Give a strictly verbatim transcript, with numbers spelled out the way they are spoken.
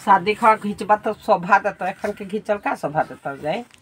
शादी खा घिचबा तो शोभा देता एखन के घिचल का शोभा देता जाए।